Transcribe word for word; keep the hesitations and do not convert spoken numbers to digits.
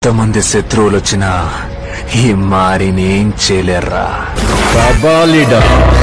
ఎంతమంది శత్రువులు వచ్చినా ఈ మారిని ఏం చేయలేర్రా. కబాలిడా